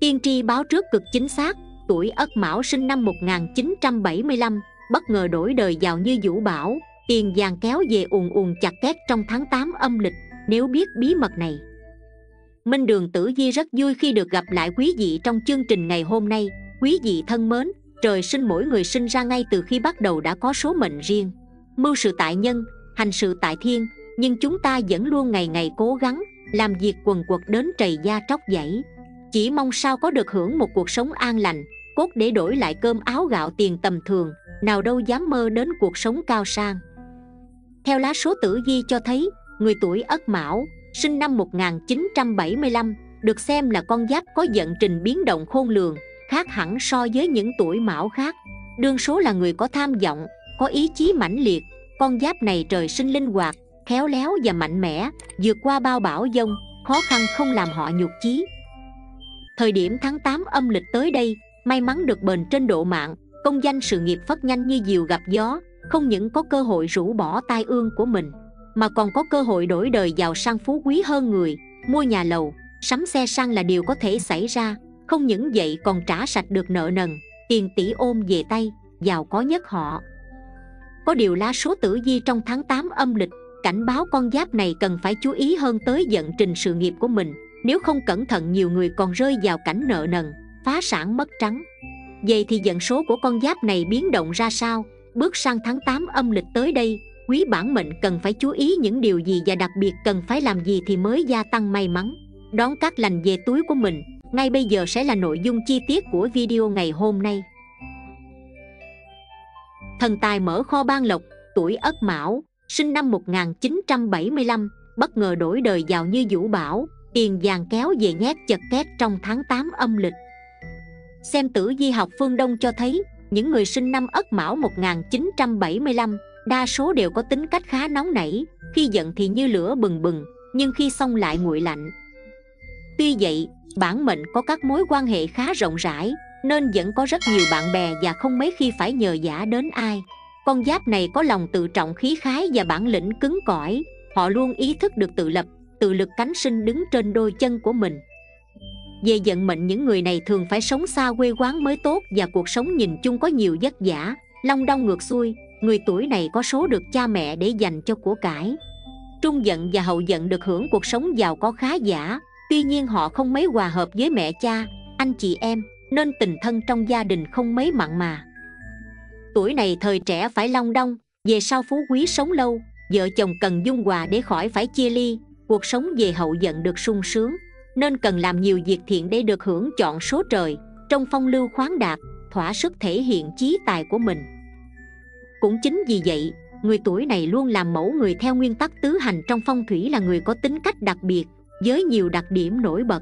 Tiên tri báo trước cực chính xác. Tuổi Ất Mão, sinh năm 1975, bất ngờ đổi đời giàu như vũ bão, tiền vàng kéo về ùn ùn chặt két trong tháng 8 âm lịch. Nếu biết bí mật này, Minh Đường Tử Vi rất vui khi được gặp lại quý vị trong chương trình ngày hôm nay. Quý vị thân mến, trời sinh mỗi người sinh ra ngay từ khi bắt đầu đã có số mệnh riêng, mưu sự tại nhân, hành sự tại thiên, nhưng chúng ta vẫn luôn ngày ngày cố gắng làm việc quần quật đến trầy da tróc vảy, chỉ mong sao có được hưởng một cuộc sống an lành, cốt để đổi lại cơm áo gạo tiền tầm thường, nào đâu dám mơ đến cuộc sống cao sang. Theo lá số tử vi cho thấy, người tuổi Ất Mão, sinh năm 1975, được xem là con giáp có vận trình biến động khôn lường, khác hẳn so với những tuổi Mão khác. Đương số là người có tham vọng, có ý chí mãnh liệt. Con giáp này trời sinh linh hoạt, khéo léo và mạnh mẽ, vượt qua bao bão giông, khó khăn không làm họ nhụt chí. Thời điểm tháng 8 âm lịch tới đây, may mắn được bền trên độ mạng, công danh sự nghiệp phất nhanh như diều gặp gió. Không những có cơ hội rũ bỏ tai ương của mình, mà còn có cơ hội đổi đời giàu sang phú quý hơn người, mua nhà lầu, sắm xe sang là điều có thể xảy ra. Không những vậy còn trả sạch được nợ nần, tiền tỷ ôm về tay, giàu có nhất họ. Có điều lá số tử vi trong tháng 8 âm lịch cảnh báo con giáp này cần phải chú ý hơn tới vận trình sự nghiệp của mình. Nếu không cẩn thận, nhiều người còn rơi vào cảnh nợ nần, phá sản mất trắng. Vậy thì vận số của con giáp này biến động ra sao? Bước sang tháng 8 âm lịch tới đây, quý bản mệnh cần phải chú ý những điều gì và đặc biệt cần phải làm gì thì mới gia tăng may mắn, đón cát lành về túi của mình? Ngay bây giờ sẽ là nội dung chi tiết của video ngày hôm nay. Thần tài mở kho ban lộc. Tuổi Ất Mão, sinh năm 1975, bất ngờ đổi đời giàu như vũ bão, tiền vàng kéo về nhét chật két trong tháng 8 âm lịch. Xem tử vi học phương Đông cho thấy, những người sinh năm Ất Mão 1975 đa số đều có tính cách khá nóng nảy, khi giận thì như lửa bừng bừng, nhưng khi xong lại nguội lạnh. Tuy vậy, bản mệnh có các mối quan hệ khá rộng rãi, nên vẫn có rất nhiều bạn bè và không mấy khi phải nhờ vả đến ai. Con giáp này có lòng tự trọng, khí khái và bản lĩnh cứng cỏi. Họ luôn ý thức được tự lập, tự lực cánh sinh, đứng trên đôi chân của mình. Về vận mệnh, những người này thường phải sống xa quê quán mới tốt, và cuộc sống nhìn chung có nhiều vất vả, long đong ngược xuôi. Người tuổi này có số được cha mẹ để dành cho của cải. Trung vận và hậu vận được hưởng cuộc sống giàu có khá giả. Tuy nhiên họ không mấy hòa hợp với mẹ cha, anh chị em, nên tình thân trong gia đình không mấy mặn mà. Tuổi này thời trẻ phải long đong, về sau phú quý sống lâu, vợ chồng cần dung hòa để khỏi phải chia ly. Cuộc sống về hậu vận được sung sướng, nên cần làm nhiều việc thiện để được hưởng chọn số trời, trong phong lưu khoáng đạt, thỏa sức thể hiện chí tài của mình. Cũng chính vì vậy, người tuổi này luôn làm mẫu người theo nguyên tắc tứ hành trong phong thủy, là người có tính cách đặc biệt, với nhiều đặc điểm nổi bật.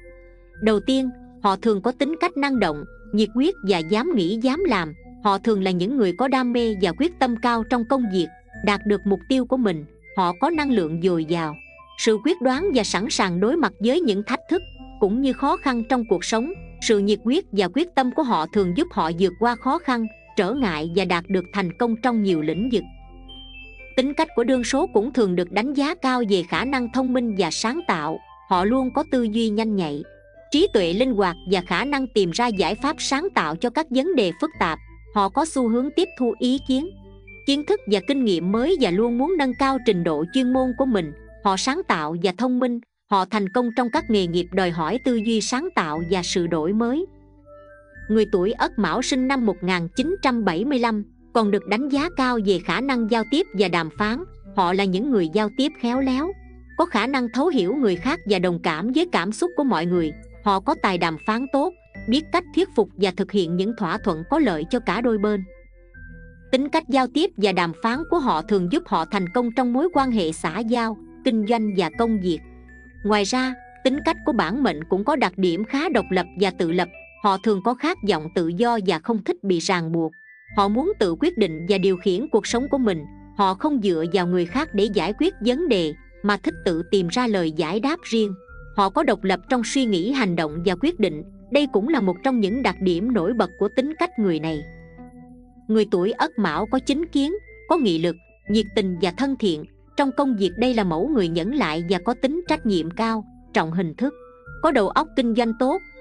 Đầu tiên, họ thường có tính cách năng động, nhiệt huyết và dám nghĩ dám làm. Họ thường là những người có đam mê và quyết tâm cao trong công việc, đạt được mục tiêu của mình. Họ có năng lượng dồi dào, sự quyết đoán và sẵn sàng đối mặt với những thách thức cũng như khó khăn trong cuộc sống. Sự nhiệt huyết và quyết tâm của họ thường giúp họ vượt qua khó khăn, trở ngại và đạt được thành công trong nhiều lĩnh vực. Tính cách của đương số cũng thường được đánh giá cao về khả năng thông minh và sáng tạo. Họ luôn có tư duy nhanh nhạy, trí tuệ linh hoạt và khả năng tìm ra giải pháp sáng tạo cho các vấn đề phức tạp. Họ có xu hướng tiếp thu ý kiến, kiến thức và kinh nghiệm mới, và luôn muốn nâng cao trình độ chuyên môn của mình. Họ sáng tạo và thông minh. Họ thành công trong các nghề nghiệp đòi hỏi tư duy sáng tạo và sự đổi mới. Người tuổi Ất Mão sinh năm 1975 còn được đánh giá cao về khả năng giao tiếp và đàm phán. Họ là những người giao tiếp khéo léo, có khả năng thấu hiểu người khác và đồng cảm với cảm xúc của mọi người. Họ có tài đàm phán tốt, biết cách thuyết phục và thực hiện những thỏa thuận có lợi cho cả đôi bên. Tính cách giao tiếp và đàm phán của họ thường giúp họ thành công trong mối quan hệ xã giao, kinh doanh và công việc. Ngoài ra, tính cách của bản mệnh cũng có đặc điểm khá độc lập và tự lập. Họ thường có khát vọng tự do và không thích bị ràng buộc. Họ muốn tự quyết định và điều khiển cuộc sống của mình. Họ không dựa vào người khác để giải quyết vấn đề, mà thích tự tìm ra lời giải đáp riêng. Họ có độc lập trong suy nghĩ, hành động và quyết định. Đây cũng là một trong những đặc điểm nổi bật của tính cách người này. Người tuổi Ất Mão có chính kiến, có nghị lực, nhiệt tình và thân thiện. Trong công việc, đây là mẫu người nhẫn nại và có tính trách nhiệm cao, trọng hình thức. Có đầu óc kinh doanh tốt,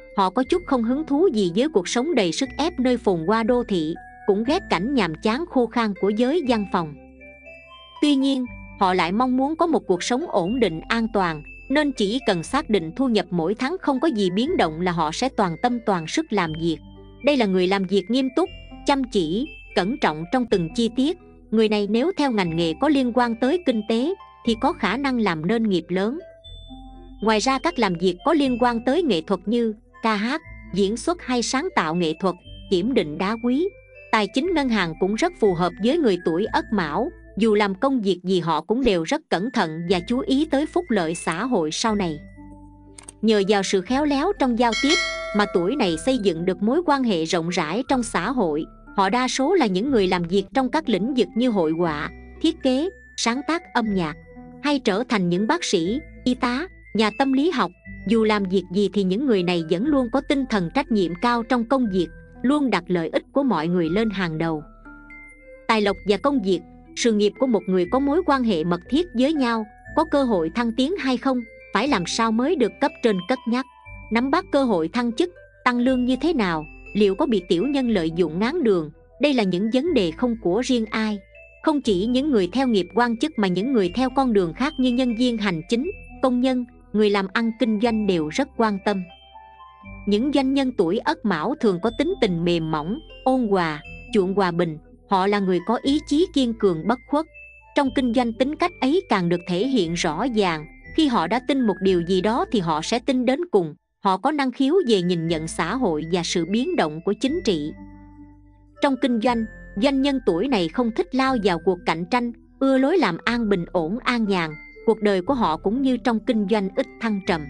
Họ có chút không hứng thú gì với cuộc sống đầy sức ép nơi phồn hoa đô thị, cũng ghét cảnh nhàm chán khô khan của giới văn phòng. Tuy nhiên, họ lại mong muốn có một cuộc sống ổn định an toàn, nên chỉ cần xác định thu nhập mỗi tháng không có gì biến động là họ sẽ toàn tâm toàn sức làm việc. Đây là người làm việc nghiêm túc, chăm chỉ, cẩn trọng trong từng chi tiết. Người này nếu theo ngành nghề có liên quan tới kinh tế thì có khả năng làm nên nghiệp lớn. Ngoài ra, các làm việc có liên quan tới nghệ thuật như ca hát, diễn xuất hay sáng tạo nghệ thuật, kiểm định đá quý, tài chính, ngân hàng cũng rất phù hợp với người tuổi Ất Mão. Dù làm công việc gì họ cũng đều rất cẩn thận và chú ý tới phúc lợi xã hội sau này. Nhờ vào sự khéo léo trong giao tiếp mà tuổi này xây dựng được mối quan hệ rộng rãi trong xã hội. Họ đa số là những người làm việc trong các lĩnh vực như hội họa, thiết kế, sáng tác âm nhạc, hay trở thành những bác sĩ, y tá, nhà tâm lý học. Dù làm việc gì thì những người này vẫn luôn có tinh thần trách nhiệm cao trong công việc, luôn đặt lợi ích của mọi người lên hàng đầu. Tài lộc và công việc. Sự nghiệp của một người có mối quan hệ mật thiết với nhau, có cơ hội thăng tiến hay không, phải làm sao mới được cấp trên cất nhắc. Nắm bắt cơ hội thăng chức, tăng lương như thế nào, liệu có bị tiểu nhân lợi dụng ngáng đường. Đây là những vấn đề không của riêng ai. Không chỉ những người theo nghiệp quan chức mà những người theo con đường khác như nhân viên hành chính, công nhân, người làm ăn kinh doanh đều rất quan tâm. Những doanh nhân tuổi Ất Mão thường có tính tình mềm mỏng, ôn hòa, chuộng hòa bình. Họ là người có ý chí kiên cường bất khuất. Trong kinh doanh, tính cách ấy càng được thể hiện rõ ràng. Khi họ đã tin một điều gì đó thì họ sẽ tin đến cùng. Họ có năng khiếu về nhìn nhận xã hội và sự biến động của chính trị. Trong kinh doanh, doanh nhân tuổi này không thích lao vào cuộc cạnh tranh, ưa lối làm ăn bình ổn an nhàn. Cuộc đời của họ cũng như trong kinh doanh ít thăng trầm.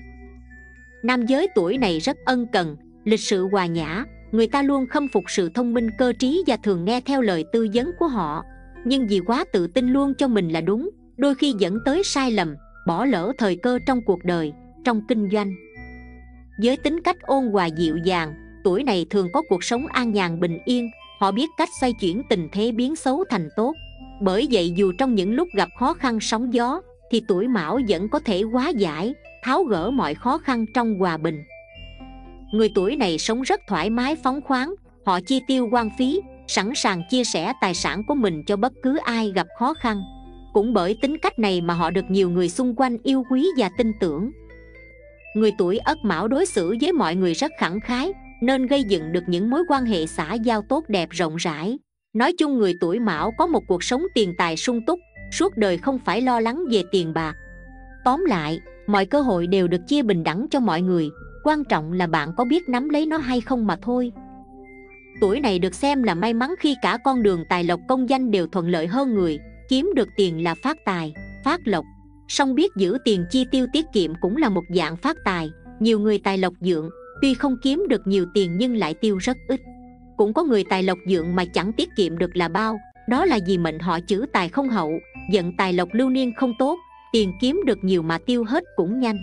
Nam giới tuổi này rất ân cần, lịch sự hòa nhã. Người ta luôn khâm phục sự thông minh cơ trí và thường nghe theo lời tư vấn của họ. Nhưng vì quá tự tin luôn cho mình là đúng, đôi khi dẫn tới sai lầm, bỏ lỡ thời cơ trong cuộc đời, trong kinh doanh. Với tính cách ôn hòa dịu dàng, tuổi này thường có cuộc sống an nhàn bình yên. Họ biết cách xoay chuyển tình thế biến xấu thành tốt. Bởi vậy dù trong những lúc gặp khó khăn sóng gió thì tuổi Mão vẫn có thể hóa giải, tháo gỡ mọi khó khăn trong hòa bình. Người tuổi này sống rất thoải mái phóng khoáng. Họ chi tiêu hoang phí, sẵn sàng chia sẻ tài sản của mình cho bất cứ ai gặp khó khăn. Cũng bởi tính cách này mà họ được nhiều người xung quanh yêu quý và tin tưởng. Người tuổi Ất Mão đối xử với mọi người rất khẳng khái, nên gây dựng được những mối quan hệ xã giao tốt đẹp rộng rãi. Nói chung, người tuổi Mão có một cuộc sống tiền tài sung túc, suốt đời không phải lo lắng về tiền bạc. Tóm lại, mọi cơ hội đều được chia bình đẳng cho mọi người. Quan trọng là bạn có biết nắm lấy nó hay không mà thôi. Tuổi này được xem là may mắn khi cả con đường tài lộc công danh đều thuận lợi hơn người. Kiếm được tiền là phát tài, phát lộc. Song biết giữ tiền chi tiêu tiết kiệm cũng là một dạng phát tài. Nhiều người tài lộc dượng, tuy không kiếm được nhiều tiền nhưng lại tiêu rất ít. Cũng có người tài lộc dượng mà chẳng tiết kiệm được là bao. Đó là vì mệnh họ chữ tài không hậu, vận tài lộc lưu niên không tốt. Tiền kiếm được nhiều mà tiêu hết cũng nhanh.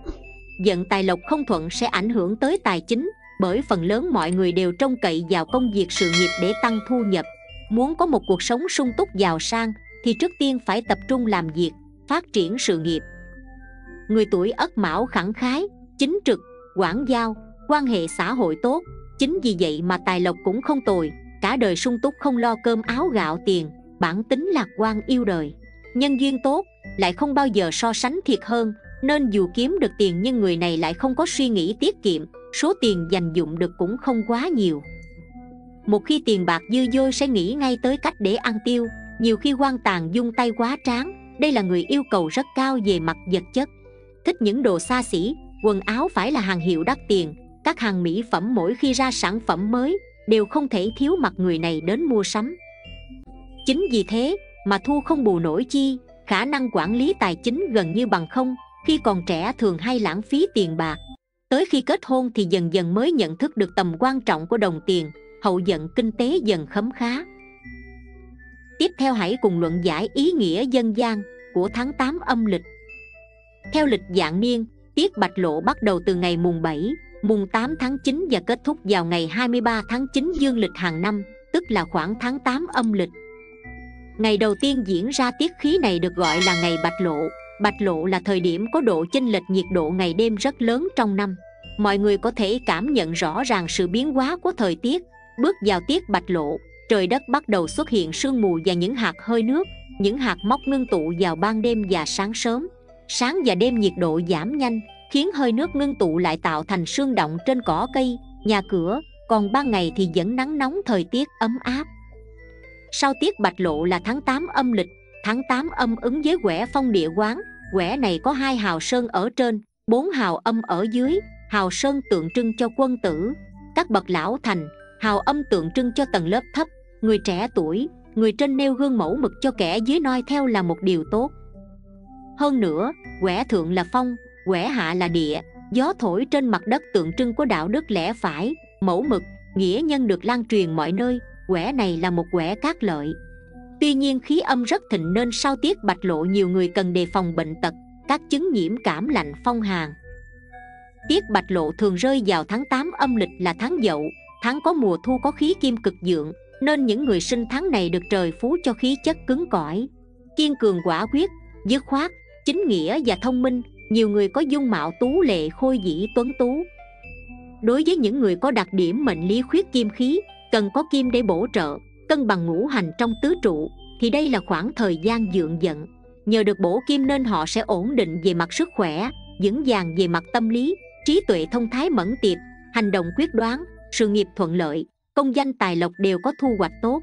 Vận tài lộc không thuận sẽ ảnh hưởng tới tài chính, bởi phần lớn mọi người đều trông cậy vào công việc sự nghiệp để tăng thu nhập. Muốn có một cuộc sống sung túc giàu sang thì trước tiên phải tập trung làm việc, phát triển sự nghiệp. Người tuổi Ất Mão khẳng khái, chính trực, quảng giao, quan hệ xã hội tốt. Chính vì vậy mà tài lộc cũng không tồi, cả đời sung túc không lo cơm áo gạo tiền. Bản tính lạc quan yêu đời, nhân duyên tốt, lại không bao giờ so sánh thiệt hơn. Nên dù kiếm được tiền nhưng người này lại không có suy nghĩ tiết kiệm. Số tiền dành dụm được cũng không quá nhiều. Một khi tiền bạc dư dôi sẽ nghĩ ngay tới cách để ăn tiêu. Nhiều khi hoang tàn dung tay quá tráng. Đây là người yêu cầu rất cao về mặt vật chất. Thích những đồ xa xỉ, quần áo phải là hàng hiệu đắt tiền. Các hàng mỹ phẩm mỗi khi ra sản phẩm mới đều không thể thiếu mặt người này đến mua sắm. Chính vì thế mà thu không bù nổi chi, khả năng quản lý tài chính gần như bằng không. Khi còn trẻ thường hay lãng phí tiền bạc. Tới khi kết hôn thì dần dần mới nhận thức được tầm quan trọng của đồng tiền, hậu vận kinh tế dần khấm khá. Tiếp theo hãy cùng luận giải ý nghĩa dân gian của tháng 8 âm lịch. Theo lịch vạn niên, tiết bạch lộ bắt đầu từ ngày mùng 7, mùng 8 tháng 9 và kết thúc vào ngày 23 tháng 9 dương lịch hàng năm, tức là khoảng tháng 8 âm lịch. Ngày đầu tiên diễn ra tiết khí này được gọi là ngày bạch lộ. Bạch lộ là thời điểm có độ chênh lệch nhiệt độ ngày đêm rất lớn trong năm. mọi người có thể cảm nhận rõ ràng sự biến hóa của thời tiết. Bước vào tiết bạch lộ, trời đất bắt đầu xuất hiện sương mù và những hạt hơi nước. Những hạt móc ngưng tụ vào ban đêm và sáng sớm. Sáng và đêm nhiệt độ giảm nhanh, khiến hơi nước ngưng tụ lại tạo thành sương động trên cỏ cây, nhà cửa. Còn ban ngày thì vẫn nắng nóng, thời tiết ấm áp. Sau tiết bạch lộ là tháng 8 âm lịch. Tháng 8 âm ứng với quẻ phong địa quán. Quẻ này có 2 hào sơn ở trên, 4 hào âm ở dưới. Hào sơn tượng trưng cho quân tử, các bậc lão thành. Hào âm tượng trưng cho tầng lớp thấp, người trẻ tuổi. Người trên nêu gương mẫu mực cho kẻ dưới noi theo là một điều tốt. Hơn nữa, quẻ thượng là phong, quẻ hạ là địa. Gió thổi trên mặt đất tượng trưng của đạo đức lẽ phải, mẫu mực, nghĩa nhân được lan truyền mọi nơi. Quẻ này là một quẻ cát lợi. Tuy nhiên khí âm rất thịnh nên sau tiết bạch lộ nhiều người cần đề phòng bệnh tật, các chứng nhiễm cảm lạnh phong hàn. Tiết bạch lộ thường rơi vào tháng 8 âm lịch là tháng Dậu, tháng có mùa thu có khí kim cực vượng, nên những người sinh tháng này được trời phú cho khí chất cứng cỏi, kiên cường quả quyết, dứt khoát, chính nghĩa và thông minh. Nhiều người có dung mạo tú lệ, khôi dĩ tuấn tú. Đối với những người có đặc điểm mệnh lý khuyết kim khí, cần có kim để bổ trợ, cân bằng ngũ hành trong tứ trụ, thì đây là khoảng thời gian vượng vận. Nhờ được bổ kim nên họ sẽ ổn định về mặt sức khỏe, vững vàng về mặt tâm lý, trí tuệ thông thái mẫn tiệp, hành động quyết đoán, sự nghiệp thuận lợi, công danh tài lộc đều có thu hoạch tốt.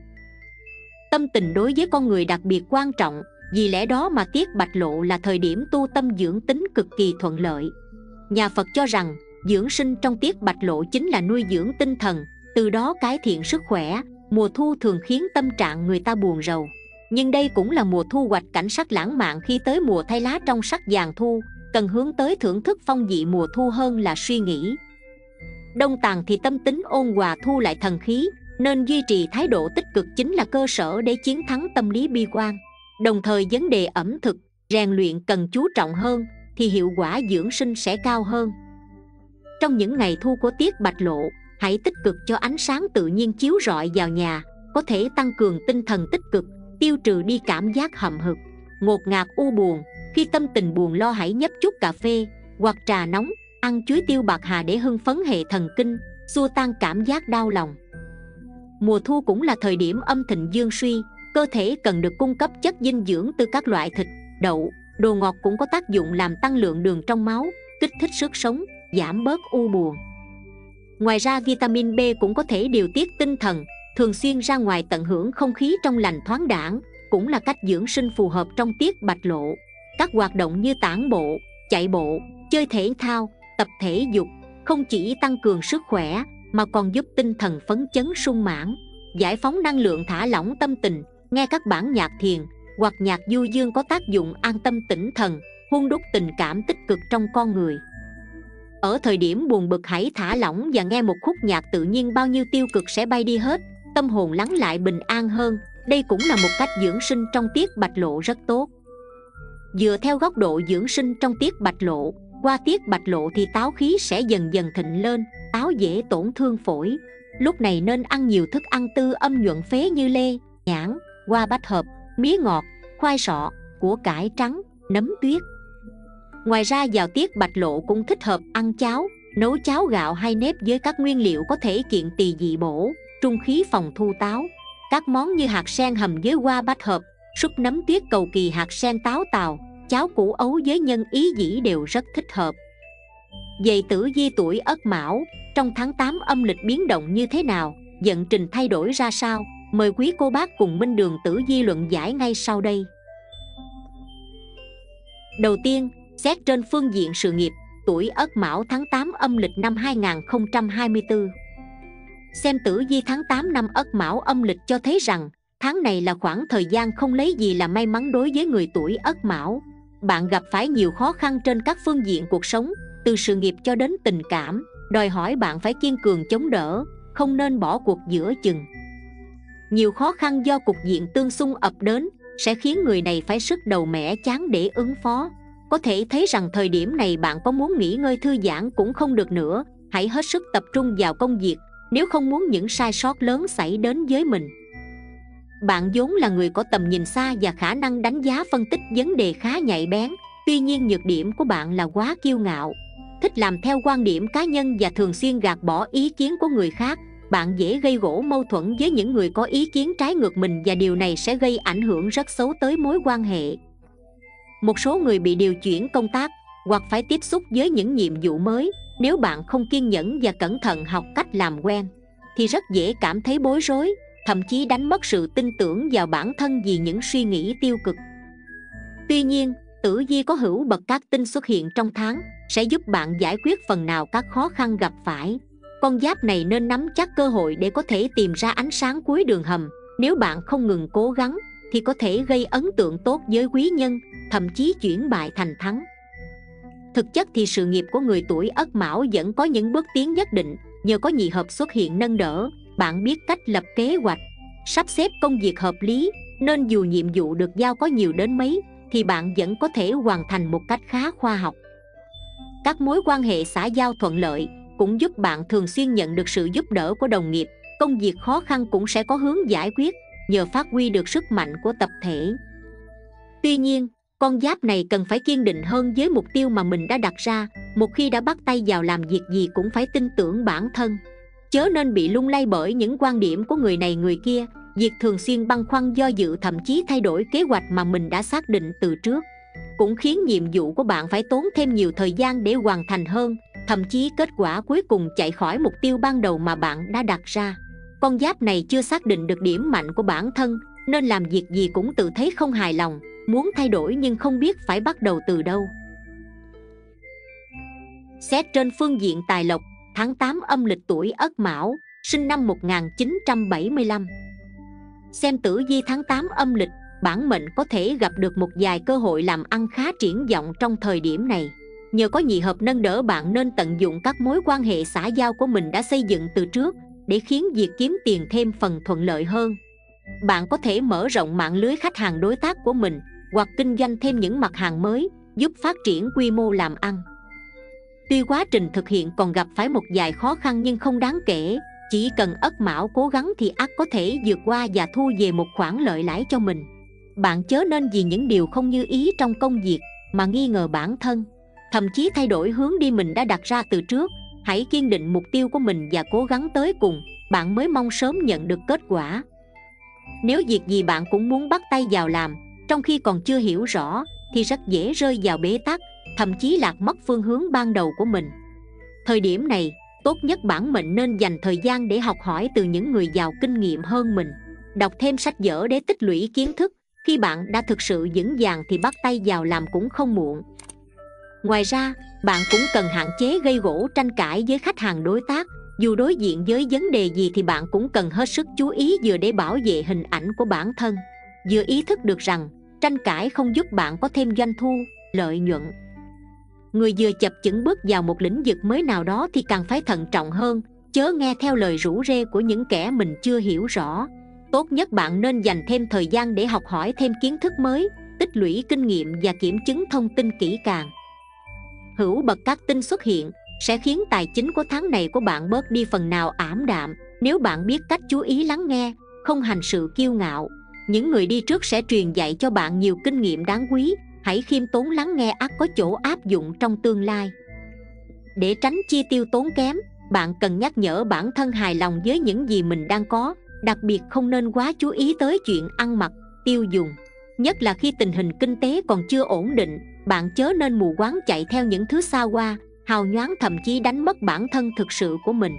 Tâm tình đối với con người đặc biệt quan trọng, vì lẽ đó mà tiết bạch lộ là thời điểm tu tâm dưỡng tính cực kỳ thuận lợi. Nhà Phật cho rằng dưỡng sinh trong tiết bạch lộ chính là nuôi dưỡng tinh thần, từ đó cải thiện sức khỏe. Mùa thu thường khiến tâm trạng người ta buồn rầu, nhưng đây cũng là mùa thu hoạch cảnh sắc lãng mạn. Khi tới mùa thay lá trong sắc vàng thu, cần hướng tới thưởng thức phong vị mùa thu hơn là suy nghĩ. Đông tàn thì tâm tính ôn hòa, thu lại thần khí, nên duy trì thái độ tích cực chính là cơ sở để chiến thắng tâm lý bi quan. Đồng thời vấn đề ẩm thực, rèn luyện cần chú trọng hơn, thì hiệu quả dưỡng sinh sẽ cao hơn. Trong những ngày thu của tiết bạch lộ, hãy tích cực cho ánh sáng tự nhiên chiếu rọi vào nhà, có thể tăng cường tinh thần tích cực, tiêu trừ đi cảm giác hậm hực, ngột ngạt, u buồn. Khi tâm tình buồn lo hãy nhấp chút cà phê hoặc trà nóng, ăn chuối tiêu bạc hà để hưng phấn hệ thần kinh, xua tan cảm giác đau lòng. Mùa thu cũng là thời điểm âm thịnh dương suy, cơ thể cần được cung cấp chất dinh dưỡng từ các loại thịt, đậu, đồ ngọt cũng có tác dụng làm tăng lượng đường trong máu, kích thích sức sống, giảm bớt u buồn. Ngoài ra vitamin B cũng có thể điều tiết tinh thần. Thường xuyên ra ngoài tận hưởng không khí trong lành thoáng đãng cũng là cách dưỡng sinh phù hợp trong tiết bạch lộ. Các hoạt động như tản bộ, chạy bộ, chơi thể thao, tập thể dục không chỉ tăng cường sức khỏe mà còn giúp tinh thần phấn chấn sung mãn, giải phóng năng lượng, thả lỏng tâm tình. Nghe các bản nhạc thiền hoặc nhạc du dương có tác dụng an tâm tĩnh thần, hun đúc tình cảm tích cực trong con người. Ở thời điểm buồn bực hãy thả lỏng và nghe một khúc nhạc tự nhiên, bao nhiêu tiêu cực sẽ bay đi hết, tâm hồn lắng lại bình an hơn. Đây cũng là một cách dưỡng sinh trong tiết bạch lộ rất tốt. Dựa theo góc độ dưỡng sinh trong tiết bạch lộ, qua tiết bạch lộ thì táo khí sẽ dần dần thịnh lên, táo dễ tổn thương phổi. Lúc này nên ăn nhiều thức ăn tư âm nhuận phế như lê, nhãn, hoa bách hợp, mía ngọt, khoai sọ, của cải trắng, nấm tuyết. Ngoài ra vào tiết bạch lộ cũng thích hợp ăn cháo, nấu cháo gạo hay nếp với các nguyên liệu có thể kiện tỳ dị bổ, trung khí phòng thu táo. Các món như hạt sen hầm với hoa bách hợp, súp nấm tuyết, cầu kỳ, hạt sen táo tàu, cháo củ ấu với nhân ý dĩ đều rất thích hợp. Vậy tử vi tuổi Ất Mão trong tháng 8 âm lịch biến động như thế nào, vận trình thay đổi ra sao? Mời quý cô bác cùng Minh Đường tử vi luận giải ngay sau đây. Đầu tiên, xét trên phương diện sự nghiệp, tuổi Ất Mão tháng 8 âm lịch năm 2024. Xem tử vi tháng 8 năm Ất Mão âm lịch cho thấy rằng tháng này là khoảng thời gian không lấy gì là may mắn đối với người tuổi Ất Mão. Bạn gặp phải nhiều khó khăn trên các phương diện cuộc sống, từ sự nghiệp cho đến tình cảm, đòi hỏi bạn phải kiên cường chống đỡ, không nên bỏ cuộc giữa chừng. Nhiều khó khăn do cục diện tương xung ập đến sẽ khiến người này phải sức đầu mẻ chán để ứng phó. Có thể thấy rằng thời điểm này bạn có muốn nghỉ ngơi thư giãn cũng không được nữa. Hãy hết sức tập trung vào công việc nếu không muốn những sai sót lớn xảy đến với mình. Bạn vốn là người có tầm nhìn xa và khả năng đánh giá phân tích vấn đề khá nhạy bén. Tuy nhiên nhược điểm của bạn là quá kiêu ngạo. thích làm theo quan điểm cá nhân và thường xuyên gạt bỏ ý kiến của người khác. Bạn dễ gây gổ mâu thuẫn với những người có ý kiến trái ngược mình, và điều này sẽ gây ảnh hưởng rất xấu tới mối quan hệ. Một số người bị điều chuyển công tác hoặc phải tiếp xúc với những nhiệm vụ mới. Nếu bạn không kiên nhẫn và cẩn thận học cách làm quen thì rất dễ cảm thấy bối rối, thậm chí đánh mất sự tin tưởng vào bản thân vì những suy nghĩ tiêu cực. Tuy nhiên, tử vi có hữu bậc các tinh xuất hiện trong tháng sẽ giúp bạn giải quyết phần nào các khó khăn gặp phải. Con giáp này nên nắm chắc cơ hội để có thể tìm ra ánh sáng cuối đường hầm. Nếu bạn không ngừng cố gắng thì có thể gây ấn tượng tốt với quý nhân, thậm chí chuyển bại thành thắng. Thực chất thì sự nghiệp của người tuổi Ất Mão vẫn có những bước tiến nhất định. Nhờ có nhị hợp xuất hiện nâng đỡ, bạn biết cách lập kế hoạch, sắp xếp công việc hợp lý, nên dù nhiệm vụ được giao có nhiều đến mấy thì bạn vẫn có thể hoàn thành một cách khá khoa học. Các mối quan hệ xã giao thuận lợi cũng giúp bạn thường xuyên nhận được sự giúp đỡ của đồng nghiệp. Công việc khó khăn cũng sẽ có hướng giải quyết nhờ phát huy được sức mạnh của tập thể. Tuy nhiên, con giáp này cần phải kiên định hơn với mục tiêu mà mình đã đặt ra. Một khi đã bắt tay vào làm việc gì cũng phải tin tưởng bản thân, chớ nên bị lung lay bởi những quan điểm của người này người kia. Việc thường xuyên băn khoăn do dự, thậm chí thay đổi kế hoạch mà mình đã xác định từ trước, cũng khiến nhiệm vụ của bạn phải tốn thêm nhiều thời gian để hoàn thành hơn. Thậm chí kết quả cuối cùng chạy khỏi mục tiêu ban đầu mà bạn đã đặt ra. Con giáp này chưa xác định được điểm mạnh của bản thân, nên làm việc gì cũng tự thấy không hài lòng, muốn thay đổi nhưng không biết phải bắt đầu từ đâu. Xét trên phương diện tài lộc, tháng 8 âm lịch tuổi Ất Mão, sinh năm 1975. Xem tử vi tháng 8 âm lịch, bản mệnh có thể gặp được một vài cơ hội làm ăn khá triển vọng trong thời điểm này. Nhờ có nhị hợp nâng đỡ, bạn nên tận dụng các mối quan hệ xã giao của mình đã xây dựng từ trước để khiến việc kiếm tiền thêm phần thuận lợi hơn. Bạn có thể mở rộng mạng lưới khách hàng đối tác của mình hoặc kinh doanh thêm những mặt hàng mới, giúp phát triển quy mô làm ăn. Tuy quá trình thực hiện còn gặp phải một vài khó khăn nhưng không đáng kể. Chỉ cần Ất Mão cố gắng thì ắt có thể vượt qua và thu về một khoản lợi lãi cho mình. Bạn chớ nên vì những điều không như ý trong công việc mà nghi ngờ bản thân, thậm chí thay đổi hướng đi mình đã đặt ra từ trước. Hãy kiên định mục tiêu của mình và cố gắng tới cùng, bạn mới mong sớm nhận được kết quả. Nếu việc gì bạn cũng muốn bắt tay vào làm, trong khi còn chưa hiểu rõ, thì rất dễ rơi vào bế tắc, thậm chí lạc mất phương hướng ban đầu của mình. Thời điểm này, tốt nhất bản mệnh nên dành thời gian để học hỏi từ những người giàu kinh nghiệm hơn mình, đọc thêm sách vở để tích lũy kiến thức. Khi bạn đã thực sự vững vàng thì bắt tay vào làm cũng không muộn. Ngoài ra, bạn cũng cần hạn chế gây gổ tranh cãi với khách hàng đối tác. Dù đối diện với vấn đề gì thì bạn cũng cần hết sức chú ý, vừa để bảo vệ hình ảnh của bản thân, vừa ý thức được rằng tranh cãi không giúp bạn có thêm doanh thu, lợi nhuận. Người vừa chập chững bước vào một lĩnh vực mới nào đó thì càng phải thận trọng hơn, chớ nghe theo lời rủ rê của những kẻ mình chưa hiểu rõ. Tốt nhất bạn nên dành thêm thời gian để học hỏi thêm kiến thức mới, tích lũy kinh nghiệm và kiểm chứng thông tin kỹ càng. Hữu bậc các tinh xuất hiện sẽ khiến tài chính của tháng này của bạn bớt đi phần nào ảm đạm. Nếu bạn biết cách chú ý lắng nghe, không hành sự kiêu ngạo, những người đi trước sẽ truyền dạy cho bạn nhiều kinh nghiệm đáng quý. Hãy khiêm tốn lắng nghe, ắt có chỗ áp dụng trong tương lai. Để tránh chi tiêu tốn kém, bạn cần nhắc nhở bản thân hài lòng với những gì mình đang có. Đặc biệt không nên quá chú ý tới chuyện ăn mặc, tiêu dùng. Nhất là khi tình hình kinh tế còn chưa ổn định, bạn chớ nên mù quáng chạy theo những thứ xa hoa, hào nhoáng, thậm chí đánh mất bản thân thực sự của mình.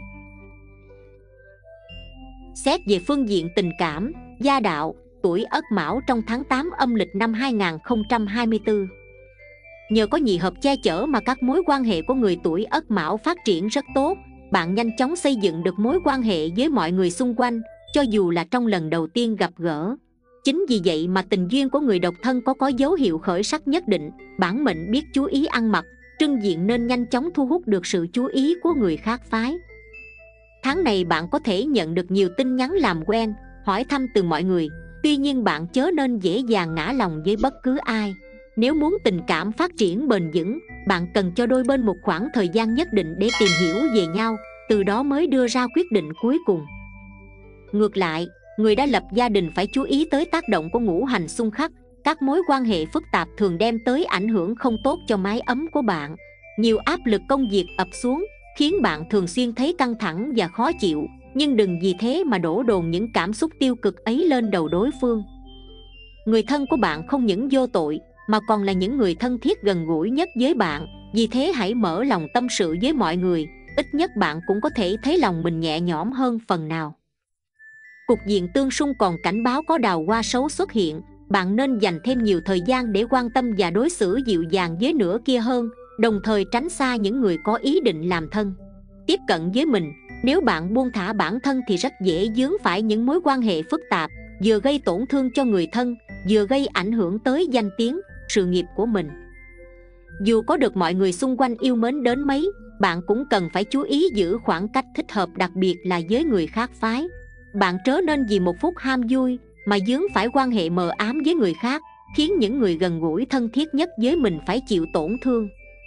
Xét về phương diện tình cảm, gia đạo, tuổi Ất Mão trong tháng 8 âm lịch năm 2024. Nhờ có nhị hợp che chở mà các mối quan hệ của người tuổi Ất Mão phát triển rất tốt. Bạn nhanh chóng xây dựng được mối quan hệ với mọi người xung quanh, cho dù là trong lần đầu tiên gặp gỡ. Chính vì vậy mà tình duyên của người độc thân có dấu hiệu khởi sắc nhất định. Bản mệnh biết chú ý ăn mặc, trưng diện nên nhanh chóng thu hút được sự chú ý của người khác phái. Tháng này bạn có thể nhận được nhiều tin nhắn làm quen, hỏi thăm từ mọi người. Tuy nhiên bạn chớ nên dễ dàng ngã lòng với bất cứ ai. Nếu muốn tình cảm phát triển bền vững, bạn cần cho đôi bên một khoảng thời gian nhất định để tìm hiểu về nhau, từ đó mới đưa ra quyết định cuối cùng. Ngược lại, người đã lập gia đình phải chú ý tới tác động của ngũ hành xung khắc. Các mối quan hệ phức tạp thường đem tới ảnh hưởng không tốt cho mái ấm của bạn. Nhiều áp lực công việc ập xuống khiến bạn thường xuyên thấy căng thẳng và khó chịu, nhưng đừng vì thế mà đổ dồn những cảm xúc tiêu cực ấy lên đầu đối phương. Người thân của bạn không những vô tội mà còn là những người thân thiết gần gũi nhất với bạn, vì thế hãy mở lòng tâm sự với mọi người, ít nhất bạn cũng có thể thấy lòng mình nhẹ nhõm hơn phần nào. Cục diện tương xung còn cảnh báo có đào hoa xấu xuất hiện, bạn nên dành thêm nhiều thời gian để quan tâm và đối xử dịu dàng với nửa kia hơn, đồng thời tránh xa những người có ý định làm thân. Tiếp cận với mình, nếu bạn buông thả bản thân thì rất dễ vướng phải những mối quan hệ phức tạp, vừa gây tổn thương cho người thân, vừa gây ảnh hưởng tới danh tiếng, sự nghiệp của mình. Dù có được mọi người xung quanh yêu mến đến mấy, bạn cũng cần phải chú ý giữ khoảng cách thích hợp, đặc biệt là với người khác phái. Bạn chớ nên vì một phút ham vui mà vướng phải quan hệ mờ ám với người khác, khiến những người gần gũi thân thiết nhất với mình phải chịu tổn thương.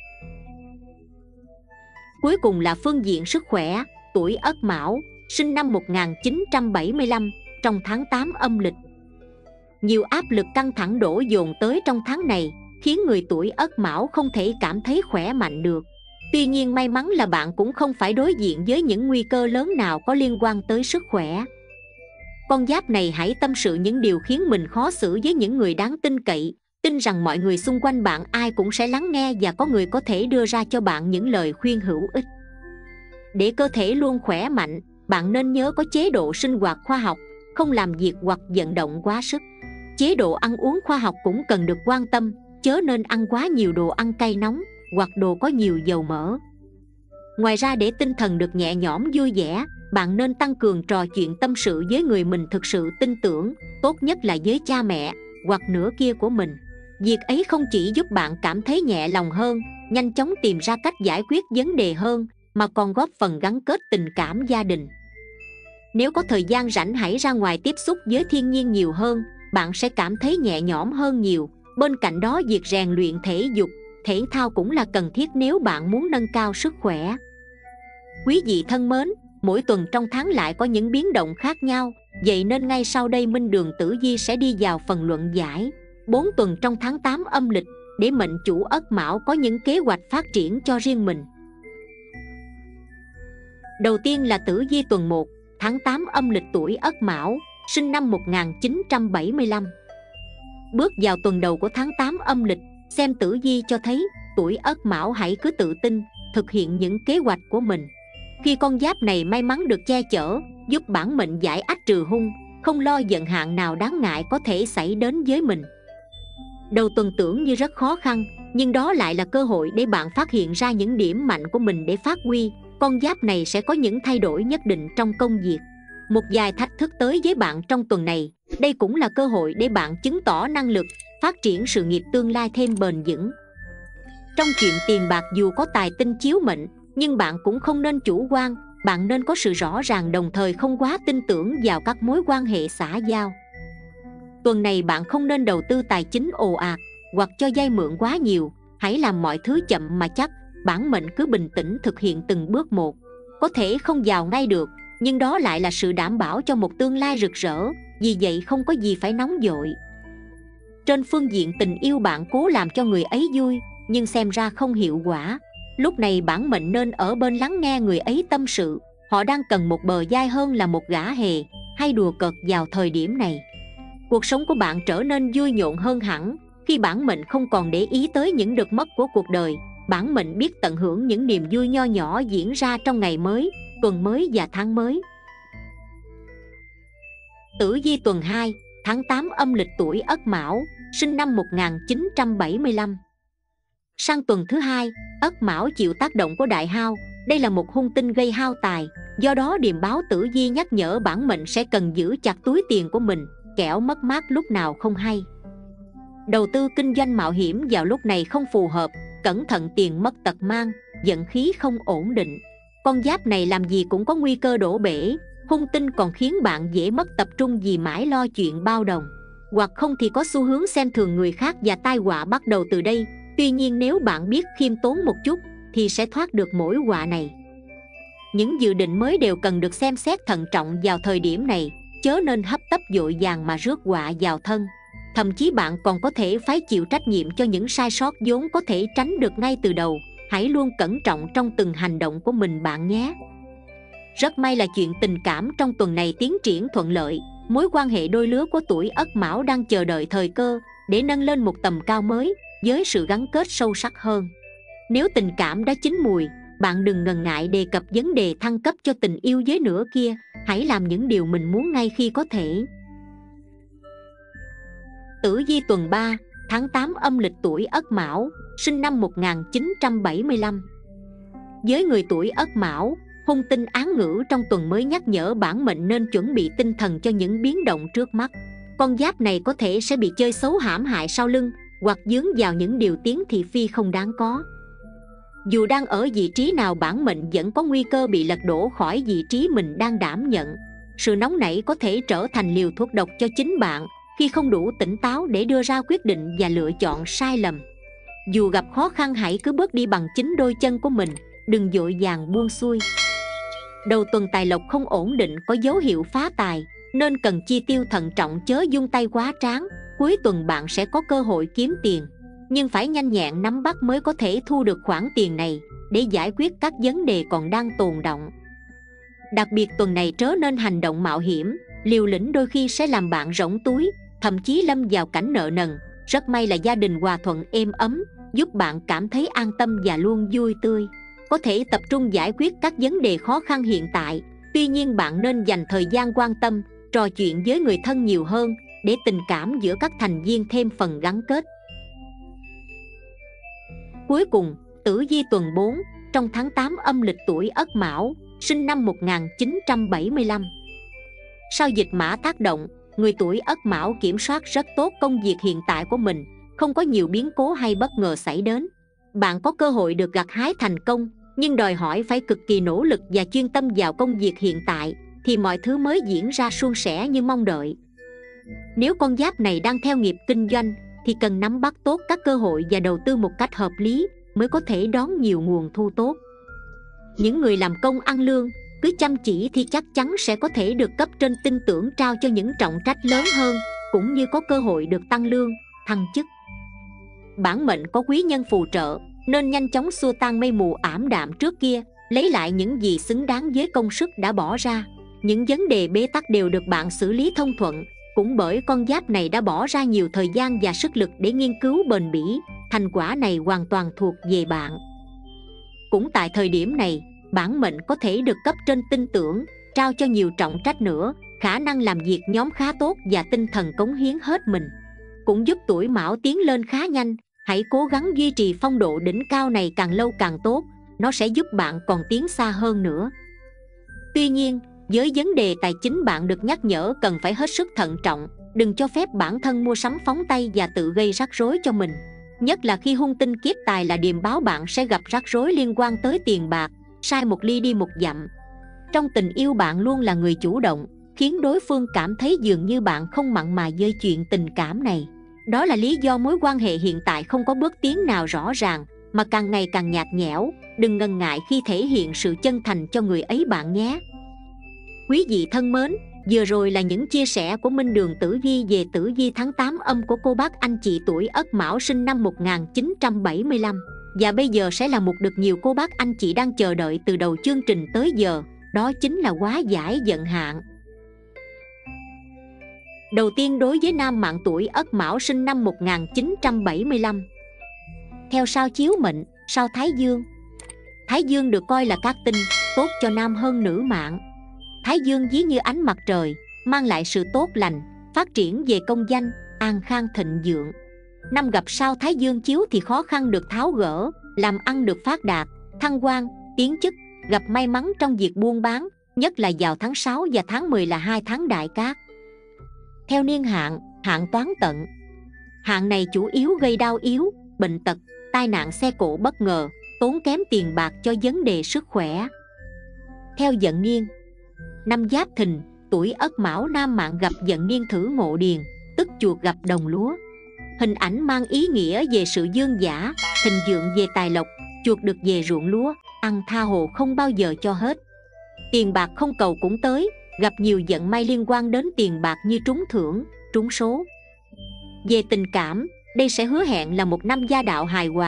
Cuối cùng là phương diện sức khỏe. Tuổi Ất Mão, sinh năm 1975, trong tháng 8 âm lịch. Nhiều áp lực căng thẳng đổ dồn tới trong tháng này, khiến người tuổi Ất Mão không thể cảm thấy khỏe mạnh được. Tuy nhiên may mắn là bạn cũng không phải đối diện với những nguy cơ lớn nào có liên quan tới sức khỏe. Con giáp này hãy tâm sự những điều khiến mình khó xử với những người đáng tin cậy, tin rằng mọi người xung quanh bạn ai cũng sẽ lắng nghe và có người có thể đưa ra cho bạn những lời khuyên hữu ích. Để cơ thể luôn khỏe mạnh, bạn nên nhớ có chế độ sinh hoạt khoa học, không làm việc hoặc vận động quá sức. Chế độ ăn uống khoa học cũng cần được quan tâm, chớ nên ăn quá nhiều đồ ăn cay nóng hoặc đồ có nhiều dầu mỡ. Ngoài ra, để tinh thần được nhẹ nhõm vui vẻ, bạn nên tăng cường trò chuyện tâm sự với người mình thực sự tin tưởng, tốt nhất là với cha mẹ hoặc nửa kia của mình. Việc ấy không chỉ giúp bạn cảm thấy nhẹ lòng hơn, nhanh chóng tìm ra cách giải quyết vấn đề hơn, mà còn góp phần gắn kết tình cảm gia đình. Nếu có thời gian rảnh, hãy ra ngoài tiếp xúc với thiên nhiên nhiều hơn, bạn sẽ cảm thấy nhẹ nhõm hơn nhiều. Bên cạnh đó, việc rèn luyện thể dục, thể thao cũng là cần thiết nếu bạn muốn nâng cao sức khỏe. Quý vị thân mến, mỗi tuần trong tháng lại có những biến động khác nhau, vậy nên ngay sau đây Minh Đường Tử Vi sẽ đi vào phần luận giải 4 tuần trong tháng 8 âm lịch, để mệnh chủ Ất Mão có những kế hoạch phát triển cho riêng mình. Đầu tiên là tử vi tuần 1, tháng 8 âm lịch. Tuổi Ất Mão, sinh năm 1975. Bước vào tuần đầu của tháng 8 âm lịch, xem tử vi cho thấy tuổi Ất Mão hãy cứ tự tin thực hiện những kế hoạch của mình. Khi con giáp này may mắn được che chở, giúp bản mệnh giải ách trừ hung, không lo vận hạn nào đáng ngại có thể xảy đến với mình. Đầu tuần tưởng như rất khó khăn, nhưng đó lại là cơ hội để bạn phát hiện ra những điểm mạnh của mình để phát huy. Con giáp này sẽ có những thay đổi nhất định trong công việc. Một vài thách thức tới với bạn trong tuần này, đây cũng là cơ hội để bạn chứng tỏ năng lực, phát triển sự nghiệp tương lai thêm bền vững. Trong chuyện tiền bạc, dù có tài tinh chiếu mệnh, nhưng bạn cũng không nên chủ quan. Bạn nên có sự rõ ràng, đồng thời không quá tin tưởng vào các mối quan hệ xã giao. Tuần này bạn không nên đầu tư tài chính ồ ạt hoặc cho vay mượn quá nhiều. Hãy làm mọi thứ chậm mà chắc. Bản mệnh cứ bình tĩnh thực hiện từng bước một. Có thể không giàu ngay được, nhưng đó lại là sự đảm bảo cho một tương lai rực rỡ. Vì vậy không có gì phải nóng vội. Trên phương diện tình yêu, bạn cố làm cho người ấy vui, nhưng xem ra không hiệu quả. Lúc này bản mệnh nên ở bên lắng nghe người ấy tâm sự. Họ đang cần một bờ vai hơn là một gã hề hay đùa cợt vào thời điểm này. Cuộc sống của bạn trở nên vui nhộn hơn hẳn khi bản mệnh không còn để ý tới những được mất của cuộc đời. Bản mệnh biết tận hưởng những niềm vui nho nhỏ diễn ra trong ngày mới, tuần mới và tháng mới. Tử vi tuần 2, tháng 8 âm lịch. Tuổi Ất Mão, sinh năm 1975. Sang tuần thứ hai, Ất Mão chịu tác động của đại hao. Đây là một hung tinh gây hao tài, do đó điềm báo tử vi nhắc nhở bản mệnh sẽ cần giữ chặt túi tiền của mình, kẻo mất mát lúc nào không hay. Đầu tư kinh doanh mạo hiểm vào lúc này không phù hợp, cẩn thận tiền mất tật mang, vận khí không ổn định. Con giáp này làm gì cũng có nguy cơ đổ bể. Hung tinh còn khiến bạn dễ mất tập trung vì mãi lo chuyện bao đồng, hoặc không thì có xu hướng xem thường người khác và tai họa bắt đầu từ đây. Tuy nhiên nếu bạn biết khiêm tốn một chút thì sẽ thoát được mối họa này. Những dự định mới đều cần được xem xét thận trọng vào thời điểm này, chớ nên hấp tấp vội vàng mà rước họa vào thân. Thậm chí bạn còn có thể phải chịu trách nhiệm cho những sai sót vốn có thể tránh được ngay từ đầu. hãy luôn cẩn trọng trong từng hành động của mình bạn nhé. Rất may là chuyện tình cảm trong tuần này tiến triển thuận lợi. Mối quan hệ đôi lứa của tuổi Ất Mão đang chờ đợi thời cơ để nâng lên một tầm cao mới với sự gắn kết sâu sắc hơn. Nếu tình cảm đã chín mùi, bạn đừng ngần ngại đề cập vấn đề thăng cấp cho tình yêu với nửa kia. Hãy làm những điều mình muốn ngay khi có thể. Tử vi tuần 3, tháng 8 âm lịch, tuổi Ất Mão, sinh năm 1975. Với người tuổi Ất Mão, hung tinh án ngữ trong tuần mới nhắc nhở bản mệnh nên chuẩn bị tinh thần cho những biến động trước mắt. Con giáp này có thể sẽ bị chơi xấu hãm hại sau lưng, hoặc dướng vào những điều tiếng thị phi không đáng có. Dù đang ở vị trí nào, bản mệnh vẫn có nguy cơ bị lật đổ khỏi vị trí mình đang đảm nhận. Sự nóng nảy có thể trở thành liều thuốc độc cho chính bạn khi không đủ tỉnh táo để đưa ra quyết định và lựa chọn sai lầm. Dù gặp khó khăn, hãy cứ bước đi bằng chính đôi chân của mình, đừng vội vàng buông xuôi. Đầu tuần tài lộc không ổn định, có dấu hiệu phá tài, nên cần chi tiêu thận trọng, chớ dung tay quá tráng. Cuối tuần bạn sẽ có cơ hội kiếm tiền, nhưng phải nhanh nhẹn nắm bắt mới có thể thu được khoản tiền này để giải quyết các vấn đề còn đang tồn đọng. Đặc biệt tuần này chớ nên hành động mạo hiểm, liều lĩnh đôi khi sẽ làm bạn rỗng túi, thậm chí lâm vào cảnh nợ nần. Rất may là gia đình hòa thuận êm ấm, giúp bạn cảm thấy an tâm và luôn vui tươi, có thể tập trung giải quyết các vấn đề khó khăn hiện tại. Tuy nhiên bạn nên dành thời gian quan tâm, trò chuyện với người thân nhiều hơn để tình cảm giữa các thành viên thêm phần gắn kết. Cuối cùng, tử vi tuần 4, trong tháng 8 âm lịch, tuổi Ất Mão, sinh năm 1975. Sao dịch mã tác động, người tuổi Ất Mão kiểm soát rất tốt công việc hiện tại của mình, không có nhiều biến cố hay bất ngờ xảy đến. Bạn có cơ hội được gặt hái thành công, nhưng đòi hỏi phải cực kỳ nỗ lực và chuyên tâm vào công việc hiện tại thì mọi thứ mới diễn ra suôn sẻ như mong đợi. Nếu con giáp này đang theo nghiệp kinh doanh thì cần nắm bắt tốt các cơ hội và đầu tư một cách hợp lý mới có thể đón nhiều nguồn thu tốt. Những người làm công ăn lương cứ chăm chỉ thì chắc chắn sẽ có thể được cấp trên tin tưởng trao cho những trọng trách lớn hơn, cũng như có cơ hội được tăng lương, thăng chức. Bản mệnh có quý nhân phù trợ nên nhanh chóng xua tan mây mù ảm đạm trước kia, lấy lại những gì xứng đáng với công sức đã bỏ ra. Những vấn đề bế tắc đều được bạn xử lý thông thuận, cũng bởi con giáp này đã bỏ ra nhiều thời gian và sức lực để nghiên cứu bền bỉ. Thành quả này hoàn toàn thuộc về bạn. Cũng tại thời điểm này, bản mệnh có thể được cấp trên tin tưởng, trao cho nhiều trọng trách nữa, khả năng làm việc nhóm khá tốt và tinh thần cống hiến hết mình cũng giúp tuổi Mão tiến lên khá nhanh. Hãy cố gắng duy trì phong độ đỉnh cao này càng lâu càng tốt, nó sẽ giúp bạn còn tiến xa hơn nữa. Tuy nhiên, với vấn đề tài chính bạn được nhắc nhở cần phải hết sức thận trọng, đừng cho phép bản thân mua sắm phóng tay và tự gây rắc rối cho mình. Nhất là khi hung tinh kiếp tài là điềm báo bạn sẽ gặp rắc rối liên quan tới tiền bạc, sai một ly đi một dặm. Trong tình yêu bạn luôn là người chủ động, khiến đối phương cảm thấy dường như bạn không mặn mà với chuyện tình cảm này. Đó là lý do mối quan hệ hiện tại không có bước tiến nào rõ ràng, mà càng ngày càng nhạt nhẽo. Đừng ngần ngại khi thể hiện sự chân thành cho người ấy bạn nhé. Quý vị thân mến, vừa rồi là những chia sẻ của Minh Đường Tử Vi về tử vi tháng 8 âm của cô bác anh chị tuổi Ất Mão sinh năm 1975. Và bây giờ sẽ là một được nhiều cô bác anh chị đang chờ đợi từ đầu chương trình tới giờ, đó chính là hóa giải vận hạn. Đầu tiên, đối với nam mạng tuổi Ất Mão sinh năm 1975. Theo sao chiếu mệnh, sao Thái Dương. Thái Dương được coi là cát tinh, tốt cho nam hơn nữ mạng. Thái Dương ví như ánh mặt trời, mang lại sự tốt lành, phát triển về công danh, an khang thịnh vượng. Năm gặp sao Thái Dương chiếu thì khó khăn được tháo gỡ, làm ăn được phát đạt, thăng quan, tiến chức, gặp may mắn trong việc buôn bán, nhất là vào tháng 6 và tháng 10 là 2 tháng đại cát. Theo niên hạn, hạn toán tận. Hạn này chủ yếu gây đau yếu, bệnh tật, tai nạn xe cộ bất ngờ, tốn kém tiền bạc cho vấn đề sức khỏe. Theo vận niên, năm Giáp Thìn, tuổi Ất Mão nam mạng gặp vận niên Thử Ngộ Điền, tức chuột gặp đồng lúa. Hình ảnh mang ý nghĩa về sự dương dã, thịnh vượng về tài lộc. Chuột được về ruộng lúa, ăn tha hồ không bao giờ cho hết. Tiền bạc không cầu cũng tới, gặp nhiều vận may liên quan đến tiền bạc như trúng thưởng, trúng số. Về tình cảm, đây sẽ hứa hẹn là một năm gia đạo hài hòa,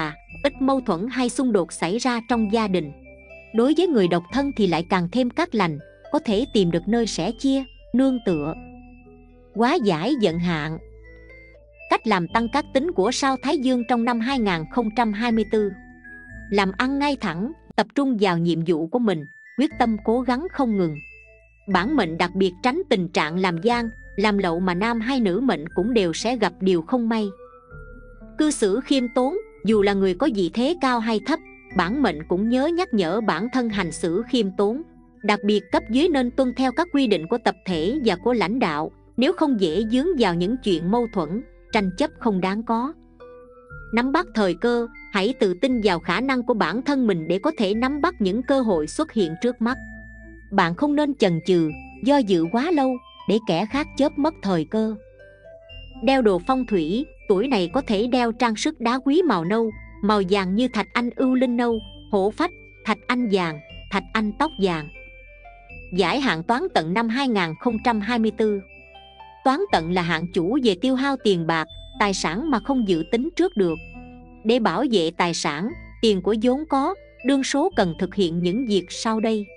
ít mâu thuẫn hay xung đột xảy ra trong gia đình. Đối với người độc thân thì lại càng thêm cát lành, có thể tìm được nơi sẻ chia, nương tựa. Hóa giải vận hạn. Cách làm tăng cát tính của sao Thái Dương trong năm 2024. Làm ăn ngay thẳng, tập trung vào nhiệm vụ của mình, quyết tâm cố gắng không ngừng. Bản mệnh đặc biệt tránh tình trạng làm gian, làm lậu mà nam hay nữ mệnh cũng đều sẽ gặp điều không may. Cư xử khiêm tốn, dù là người có vị thế cao hay thấp, bản mệnh cũng nhớ nhắc nhở bản thân hành xử khiêm tốn. Đặc biệt cấp dưới nên tuân theo các quy định của tập thể và của lãnh đạo, nếu không dễ vướng vào những chuyện mâu thuẫn, tranh chấp không đáng có. Nắm bắt thời cơ, hãy tự tin vào khả năng của bản thân mình để có thể nắm bắt những cơ hội xuất hiện trước mắt. Bạn không nên chần chừ, do dự quá lâu để kẻ khác chớp mất thời cơ. Đeo đồ phong thủy, tuổi này có thể đeo trang sức đá quý màu nâu, màu vàng như thạch anh ưu linh nâu, hổ phách, thạch anh vàng, thạch anh tóc vàng. Giải hạn toán tận năm 2024. Toán tận là hạn chủ về tiêu hao tiền bạc, tài sản mà không dự tính trước được. Để bảo vệ tài sản, tiền của vốn có, đương số cần thực hiện những việc sau đây.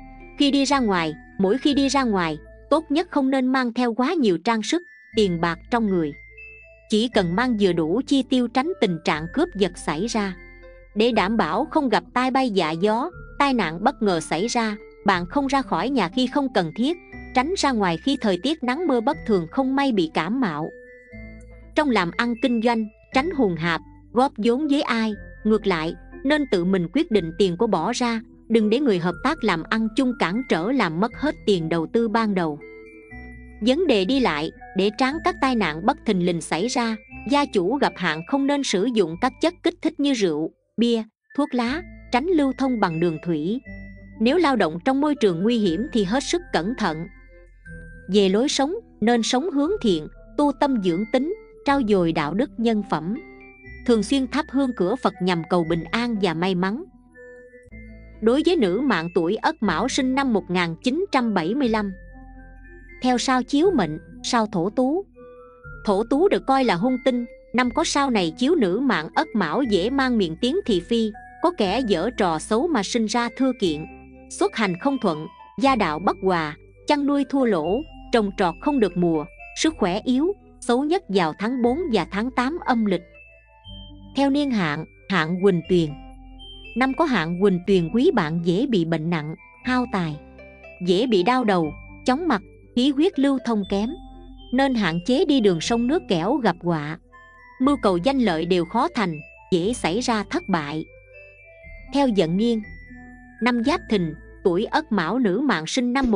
Mỗi khi đi ra ngoài, tốt nhất không nên mang theo quá nhiều trang sức, tiền bạc trong người. Chỉ cần mang vừa đủ chi tiêu tránh tình trạng cướp giật xảy ra. Để đảm bảo không gặp tai bay dạ gió, tai nạn bất ngờ xảy ra, bạn không ra khỏi nhà khi không cần thiết, tránh ra ngoài khi thời tiết nắng mưa bất thường không may bị cảm mạo. Trong làm ăn kinh doanh, tránh hùn hạp, góp vốn với ai, ngược lại, nên tự mình quyết định tiền của bỏ ra, đừng để người hợp tác làm ăn chung cản trở làm mất hết tiền đầu tư ban đầu. Vấn đề đi lại, để tránh các tai nạn bất thình lình xảy ra, gia chủ gặp hạn không nên sử dụng các chất kích thích như rượu, bia, thuốc lá, tránh lưu thông bằng đường thủy. Nếu lao động trong môi trường nguy hiểm thì hết sức cẩn thận. Về lối sống, nên sống hướng thiện, tu tâm dưỡng tính, trau dồi đạo đức nhân phẩm. Thường xuyên thắp hương cửa Phật nhằm cầu bình an và may mắn. Đối với nữ mạng tuổi Ất Mão sinh năm 1975. Theo sao chiếu mệnh, sao Thổ Tú. Thổ Tú được coi là hung tinh, năm có sao này chiếu nữ mạng Ất Mão dễ mang miệng tiếng thị phi, có kẻ giở trò xấu mà sinh ra thưa kiện, xuất hành không thuận, gia đạo bất hòa, chăn nuôi thua lỗ, trồng trọt không được mùa, sức khỏe yếu, xấu nhất vào tháng 4 và tháng 8 âm lịch. Theo niên hạn, hạn Quỳnh Tuyền. Năm có hạn Quỳnh Tuyền quý bạn dễ bị bệnh nặng, hao tài, dễ bị đau đầu, chóng mặt, khí huyết lưu thông kém, nên hạn chế đi đường sông nước kẻo gặp họa. Mưu cầu danh lợi đều khó thành, dễ xảy ra thất bại. Theo vận niên, năm Giáp Thìn, tuổi Ất Mão nữ mạng sinh năm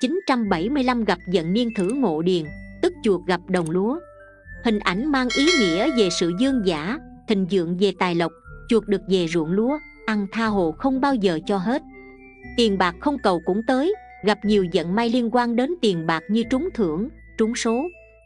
1975 gặp vận niên Thử Ngộ Điền, tức chuột gặp đồng lúa. Hình ảnh mang ý nghĩa về sự dương dã, thịnh vượng về tài lộc, chuột được về ruộng lúa, ăn tha hồ không bao giờ cho hết. Tiền bạc không cầu cũng tới, gặp nhiều vận may liên quan đến tiền bạc như trúng thưởng, trúng số.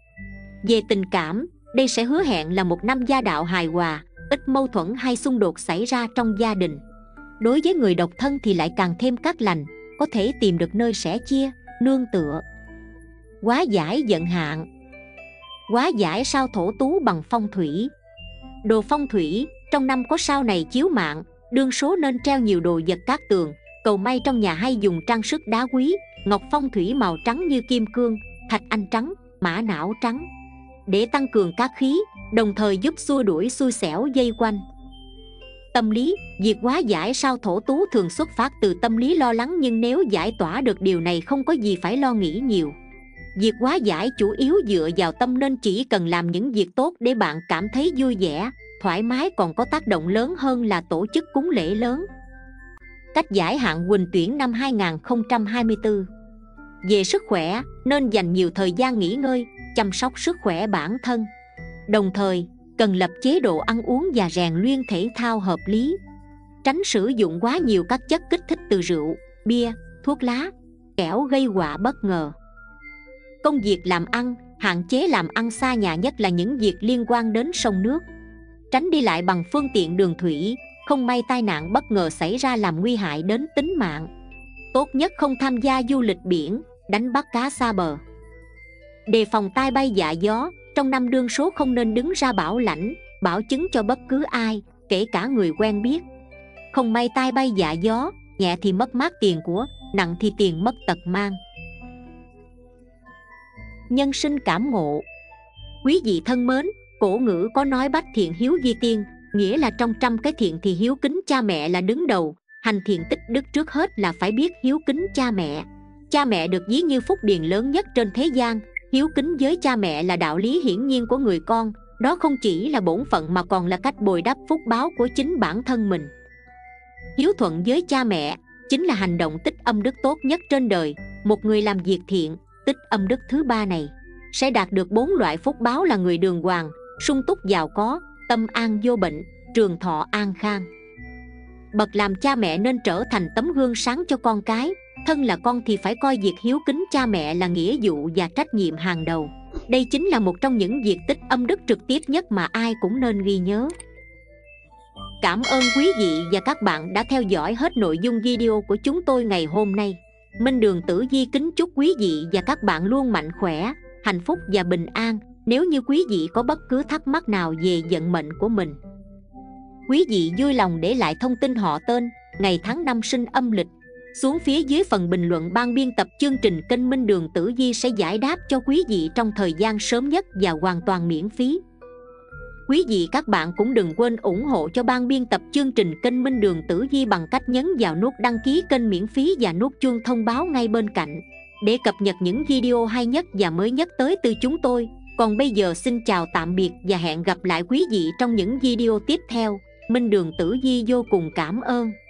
Về tình cảm, đây sẽ hứa hẹn là một năm gia đạo hài hòa, ít mâu thuẫn hay xung đột xảy ra trong gia đình. Đối với người độc thân thì lại càng thêm cát lành, có thể tìm được nơi sẻ chia, nương tựa. Hóa giải vận hạn. Hóa giải sao Thổ Tú bằng phong thủy. Đồ phong thủy, trong năm có sao này chiếu mạng, đương số nên treo nhiều đồ vật cát tường, cầu may trong nhà hay dùng trang sức đá quý, ngọc phong thủy màu trắng như kim cương, thạch anh trắng, mã não trắng, để tăng cường cát khí, đồng thời giúp xua đuổi xui xẻo dây quanh. Tâm lý, việc hóa giải sao Thổ Tú thường xuất phát từ tâm lý lo lắng, nhưng nếu giải tỏa được điều này không có gì phải lo nghĩ nhiều. Việc hóa giải chủ yếu dựa vào tâm nên chỉ cần làm những việc tốt để bạn cảm thấy vui vẻ, thoải mái, còn có tác động lớn hơn là tổ chức cúng lễ lớn. Cách giải hạn Quỳnh Tuyển năm 2024. Về sức khỏe, nên dành nhiều thời gian nghỉ ngơi, chăm sóc sức khỏe bản thân. Đồng thời, cần lập chế độ ăn uống và rèn luyện thể thao hợp lý. Tránh sử dụng quá nhiều các chất kích thích từ rượu, bia, thuốc lá, kẻo gây họa bất ngờ. Công việc làm ăn, hạn chế làm ăn xa nhà, nhất là những việc liên quan đến sông nước. Tránh đi lại bằng phương tiện đường thủy, không may tai nạn bất ngờ xảy ra làm nguy hại đến tính mạng. Tốt nhất không tham gia du lịch biển, đánh bắt cá xa bờ. Đề phòng tai bay dạ gió, trong năm đương số không nên đứng ra bảo lãnh, bảo chứng cho bất cứ ai, kể cả người quen biết. Không may tai bay dạ gió, nhẹ thì mất mát tiền của, nặng thì tiền mất tật mang. Nhân sinh cảm ngộ. Quý vị thân mến, cổ ngữ có nói bách thiện hiếu vi tiên, nghĩa là trong trăm cái thiện thì hiếu kính cha mẹ là đứng đầu. Hành thiện tích đức trước hết là phải biết hiếu kính cha mẹ. Cha mẹ được ví như phúc điền lớn nhất trên thế gian. Hiếu kính với cha mẹ là đạo lý hiển nhiên của người con. Đó không chỉ là bổn phận mà còn là cách bồi đắp phúc báo của chính bản thân mình. Hiếu thuận với cha mẹ chính là hành động tích âm đức tốt nhất trên đời. Một người làm việc thiện, tích âm đức thứ ba này sẽ đạt được 4 loại phúc báo là người đường hoàng, sung túc giàu có, tâm an vô bệnh, trường thọ an khang. Bậc làm cha mẹ nên trở thành tấm gương sáng cho con cái. Thân là con thì phải coi việc hiếu kính cha mẹ là nghĩa vụ và trách nhiệm hàng đầu. Đây chính là một trong những việc tích âm đức trực tiếp nhất mà ai cũng nên ghi nhớ. Cảm ơn quý vị và các bạn đã theo dõi hết nội dung video của chúng tôi ngày hôm nay. Minh Đường Tử Vi kính chúc quý vị và các bạn luôn mạnh khỏe, hạnh phúc và bình an. Nếu như quý vị có bất cứ thắc mắc nào về vận mệnh của mình, quý vị vui lòng để lại thông tin họ tên, ngày tháng năm sinh âm lịch xuống phía dưới phần bình luận. Ban biên tập chương trình kênh Minh Đường Tử Vi sẽ giải đáp cho quý vị trong thời gian sớm nhất và hoàn toàn miễn phí. Quý vị các bạn cũng đừng quên ủng hộ cho ban biên tập chương trình kênh Minh Đường Tử Vi bằng cách nhấn vào nút đăng ký kênh miễn phí và nút chuông thông báo ngay bên cạnh để cập nhật những video hay nhất và mới nhất tới từ chúng tôi. Còn bây giờ xin chào tạm biệt và hẹn gặp lại quý vị trong những video tiếp theo. Minh Đường Tử Vi vô cùng cảm ơn.